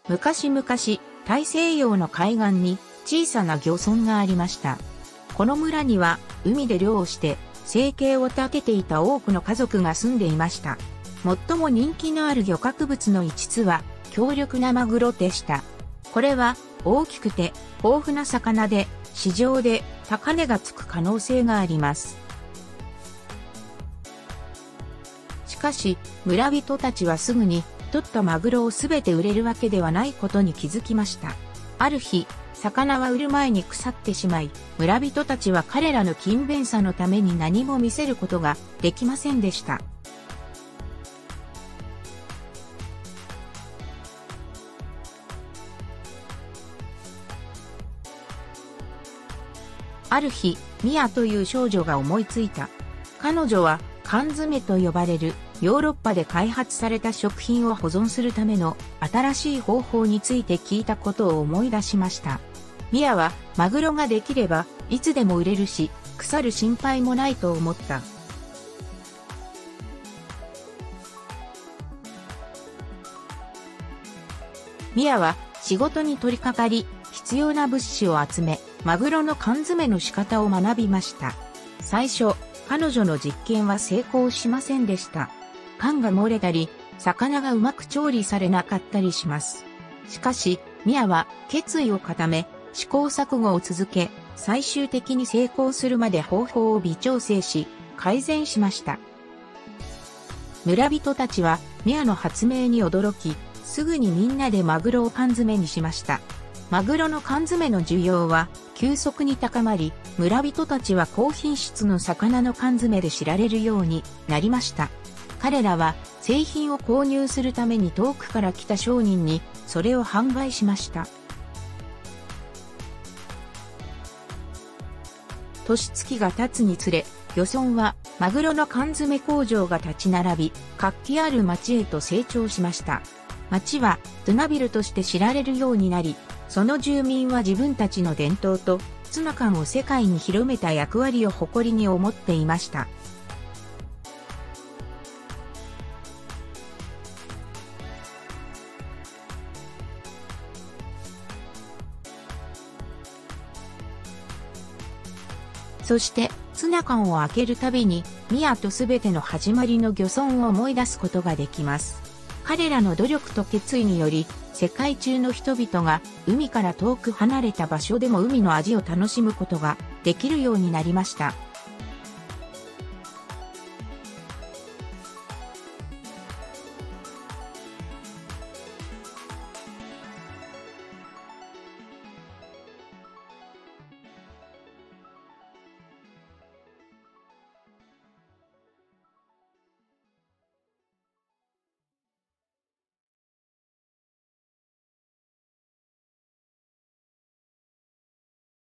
昔々、大西洋の海岸に小さな漁村がありました。この村には海で漁をして生計を立てていた多くの家族が住んでいました。最も人気のある漁獲物の一つは強力なマグロでした。これは大きくて豊富な魚で市場で高値がつく可能性があります。しかし村人たちはすぐに取ったマグロをすべて売れるわけではないことに気づきました。ある日、魚は売る前に腐ってしまい、村人たちは彼らの勤勉さのために何も見せることができませんでした。ある日、ミアという少女が思いついた。彼女は缶詰と呼ばれるヨーロッパで開発された食品を保存するための新しい方法について聞いたことを思い出しました。ミアはマグロができればいつでも売れるし腐る心配もないと思った。ミアは仕事に取り掛かり必要な物資を集めマグロの缶詰の仕方を学びました。最初、彼女の実験は成功しませんでした。缶が漏れたり、魚がうまく調理されなかったりします。しかし、ミアは決意を固め、試行錯誤を続け、最終的に成功するまで方法を微調整し、改善しました。村人たちはミアの発明に驚き、すぐにみんなでマグロを缶詰にしました。マグロの缶詰の需要は急速に高まり、村人たちは高品質の魚の缶詰で知られるようになりました。彼らは製品を購入するために遠くから来た商人にそれを販売しました。年月が経つにつれ、漁村はマグロの缶詰工場が立ち並び、活気ある町へと成長しました。町はツナビルとして知られるようになり、その住民は自分たちの伝統とツナ缶を世界に広めた役割を誇りに思っていました。そして、ツナ缶を開けるたびに、ミアとすべての始まりの漁村を思い出すことができます。彼らの努力と決意により、世界中の人々が海から遠く離れた場所でも海の味を楽しむことができるようになりました。